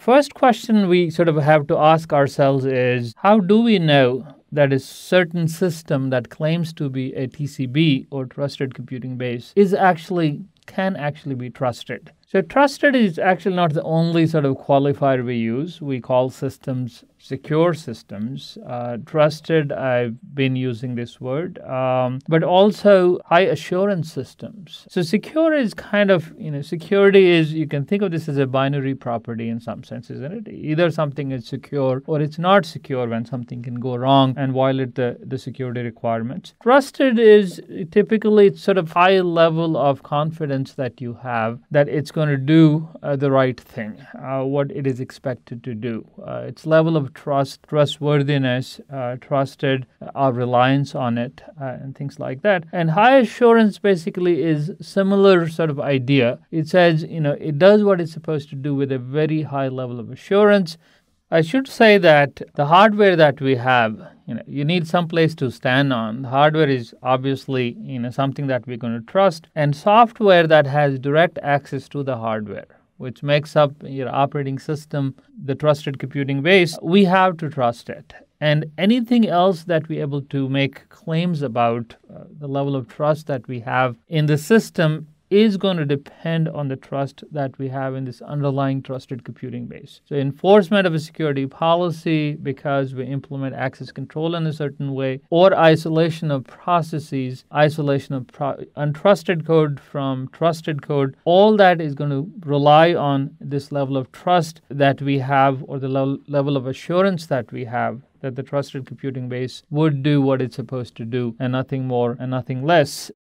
first question we sort of have to ask ourselves is, how do we know that a certain system that claims to be a TCB or trusted computing base can actually be trusted? So trusted is actually not the only sort of qualifier we use. We call systems secure systems. Trusted, I've been using this word, but also high assurance systems. So secure is kind of, security is, you can think of this as a binary property in some sense, isn't it? Either something is secure or it's not secure when something can go wrong and violate the security requirements. Trusted is typically sort of high level of confidence that you have that it's going to do the right thing, what it is expected to do. Its level of trustworthiness, trusted, our reliance on it, and things like that. And high assurance basically is similar sort of idea. It says, it does what it's supposed to do with a very high level of assurance. I should say that the hardware that we have, you need some place to stand on. The hardware is obviously, something that we're going to trust, and software that has direct access to the hardware, which makes up your operating system, the trusted computing base, we have to trust it. And anything else that we're able to make claims about the level of trust that we have in the system is going to depend on the trust that we have in this underlying trusted computing base. So enforcement of a security policy because we implement access control in a certain way, or isolation of processes, isolation of untrusted code from trusted code, all that is going to rely on this level of trust that we have, or the level of assurance that we have that the trusted computing base would do what it's supposed to do and nothing more and nothing less.